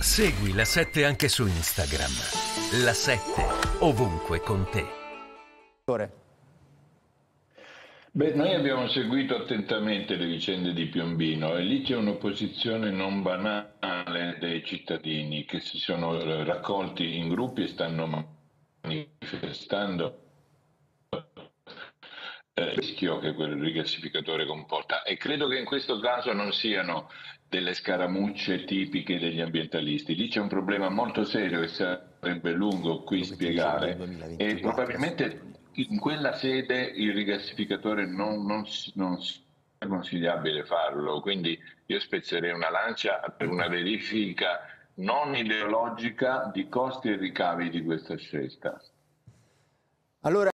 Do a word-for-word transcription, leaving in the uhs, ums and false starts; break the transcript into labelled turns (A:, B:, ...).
A: Segui La sette anche su Instagram. La sette, ovunque con te.
B: Beh, noi abbiamo seguito attentamente le vicende di Piombino e lì c'è un'opposizione non banale dei cittadini che si sono eh, raccolti in gruppi e stanno manifestando eh, il rischio che quel rigassificatore comporta, e credo che in questo caso non siano delle scaramucce tipiche degli ambientalisti. Lì c'è un problema molto serio che sarebbe lungo qui spiegare, e probabilmente in quella sede il rigassificatore non, non, si- non si- è consigliabile farlo, quindi io spezzerei una lancia per una verifica non ideologica di costi e ricavi di questa scelta.
C: Allora